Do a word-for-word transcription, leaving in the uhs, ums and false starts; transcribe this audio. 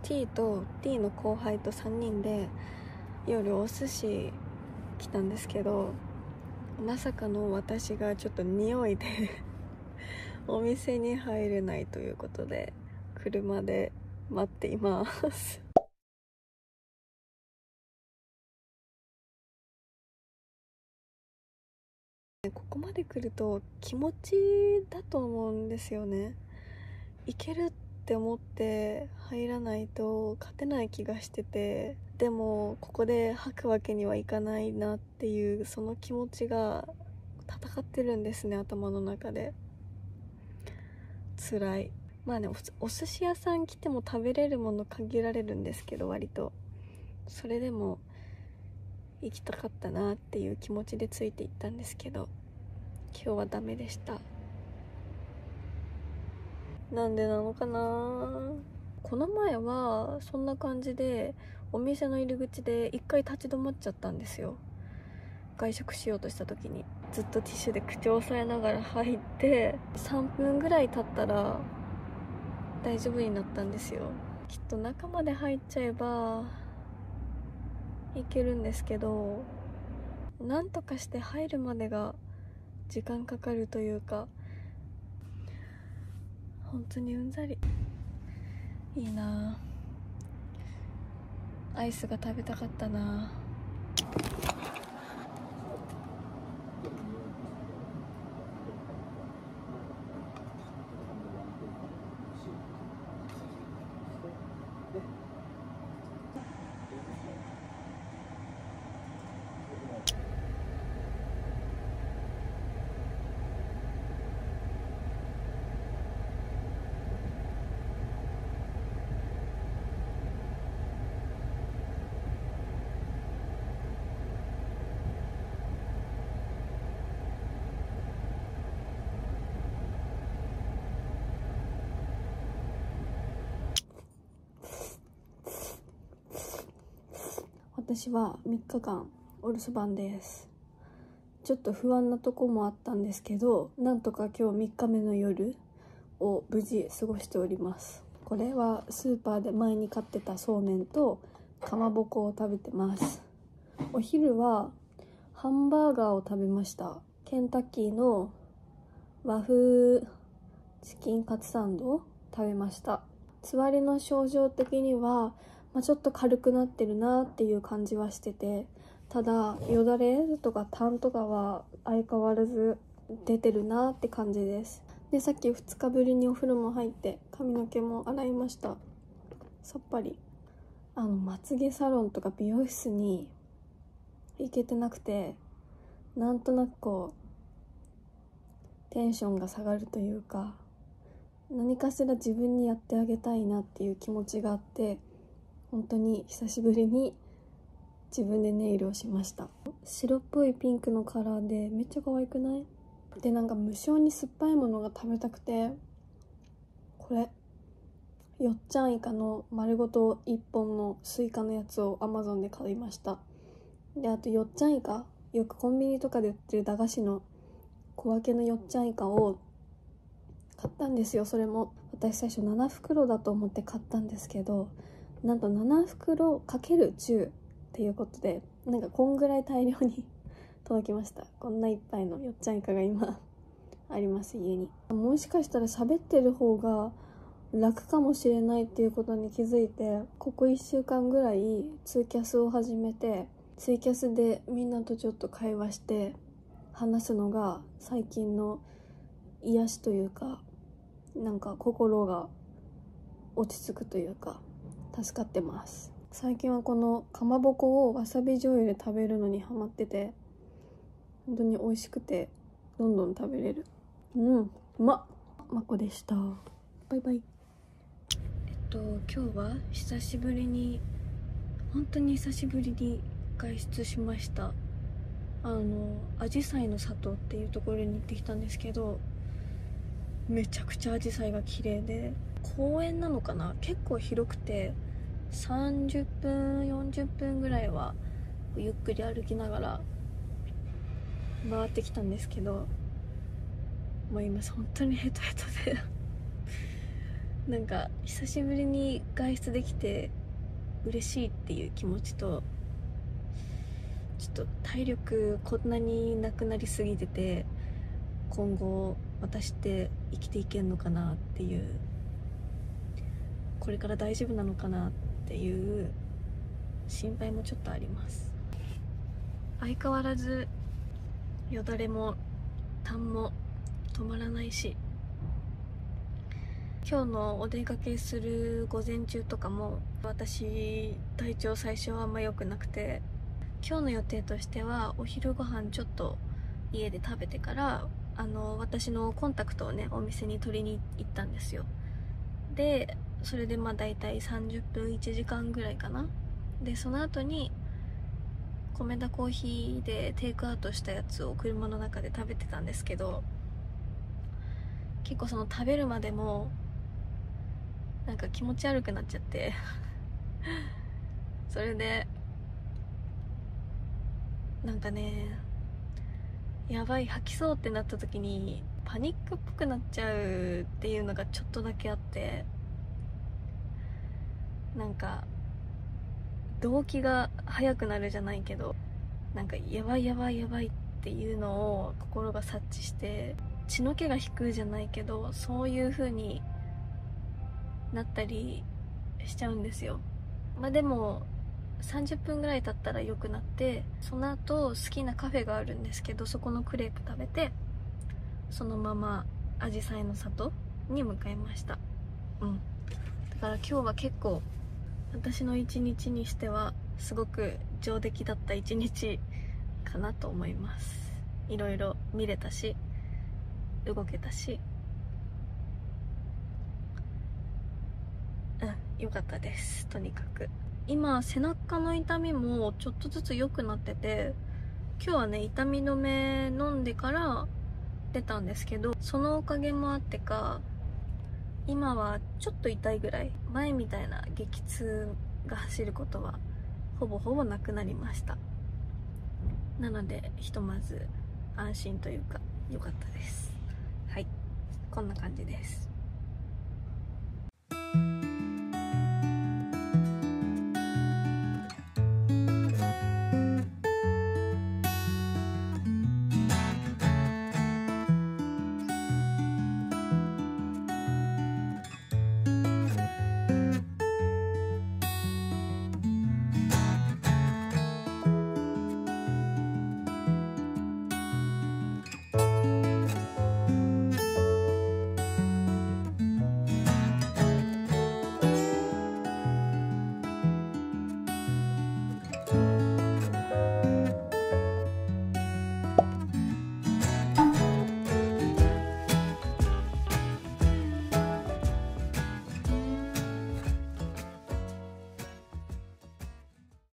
T と T の後輩とさんにんで夜お寿司来たんですけど、まさかの私がちょっと匂いでお店に入れないということで車で待っていますここまで来ると気持ちだと思うんですよね。いけるって思って入らないと勝てない気がしてて、でもここで吐くわけにはいかないなっていうその気持ちが戦ってるんですね、頭の中で。辛い。まあね、お、お寿司屋さん来ても食べれるもの限られるんですけど、割とそれでも行きたかったなっていう気持ちでついていったんですけど、今日はダメでした。なんでなのかな。この前はそんな感じでお店の入り口で一回立ち止まっちゃったんですよ。外食しようとした時にずっとティッシュで口を押さえながら入って、さんぷんぐらい経ったら大丈夫になったんですよ。きっと中まで入っちゃえばいけるんですけど、なんとかして入るまでが時間かかるというか、本当にうんざり。いいなアイスが食べたかったな。私はみっかかんお留守番です。ちょっと不安なとこもあったんですけど、なんとか今日みっかめの夜を無事過ごしております。これはスーパーで前に買ってたそうめんとかまぼこを食べてます。お昼はハンバーガーを食べました。ケンタッキーの和風チキンカツサンドを食べました。つわりの症状的にはまあ、ちょっと軽くなってるなっていう感じはしてて、ただよだれとか痰とかは相変わらず出てるなって感じです。で、さっきふつかぶりにお風呂も入って髪の毛も洗いました。さっぱり。あのまつげサロンとか美容室に行けてなくて、なんとなくこうテンションが下がるというか、何かしら自分にやってあげたいなっていう気持ちがあって、本当に久しぶりに自分でネイルをしました。白っぽいピンクのカラーでめっちゃ可愛くない？で、なんか無性に酸っぱいものが食べたくて、これよっちゃんイカの丸ごといっぽんのスイカのやつを アマゾン で買いました。で、あとよっちゃんイカ、よくコンビニとかで売ってる駄菓子の小分けのよっちゃんイカを買ったんですよ。それも私最初ななふくろだと思って買ったんですけど、なんとななふくろかけるじゅうっていうことで、なんかこんぐらい大量に届きました。こんないっぱいのよっちゃんイカが今あります、家に。もしかしたら喋ってる方が楽かもしれないっていうことに気づいて、ここいっしゅうかんぐらいツイキャスを始めて、ツイキャスでみんなとちょっと会話して話すのが最近の癒しというか、なんか心が落ち着くというか助かってます。最近はこのかまぼこをわさび醤油で食べるのにハマってて、本当に美味しくてどんどん食べれる。うん、うまっ。まこでした。バイバイ。えっと今日は久しぶりに、本当に久しぶりに外出しました。あのあじさいの里っていうところに行ってきたんですけど、めちゃくちゃあじさいが綺麗で、公園なのかな、結構広くてさんじゅっぷんよんじゅっぷんぐらいはゆっくり歩きながら回ってきたんですけど、もう今本当にヘトヘトでなんか久しぶりに外出できて嬉しいっていう気持ちと、ちょっと体力こんなになくなりすぎてて、今後私って生きていけんのかなっていう、これから大丈夫なのかなっていう心配もちょっとあります。相変わらずよだれも痰も止まらないし、今日のお出かけする午前中とかも私体調最初はあんま良くなくて、今日の予定としてはお昼ご飯ちょっと家で食べてから、あの私のコンタクトをねお店に取りに行ったんですよ。でそれでまあ大体さんじゅっぷんいちじかんぐらいかな。でその後に米田コーヒーでテイクアウトしたやつを車の中で食べてたんですけど、結構その食べるまでもなんか気持ち悪くなっちゃってそれでなんかね、やばい吐きそうってなった時にパニックっぽくなっちゃうっていうのがちょっとだけあって、なんか動悸が速くなるじゃないけど、なんかやばいやばいやばいっていうのを心が察知して血の気が引くじゃないけど、そういう風になったりしちゃうんですよ。まあでもさんじゅっぷんぐらい経ったら良くなって、その後好きなカフェがあるんですけど、そこのクレープ食べてそのままあじさいの里に向かいました。うんだから今日は結構私の一日にしてはすごく上出来だった一日かなと思います。いろいろ見れたし動けたし、うん良かったです。とにかく今背中の痛みもちょっとずつ良くなってて、今日はね痛み止め飲んでから出たんですけど、そのおかげもあってか今はちょっと痛いぐらい、前みたいな激痛が走ることはほぼほぼなくなりました。なのでひとまず安心というか良かったです。はい、こんな感じです。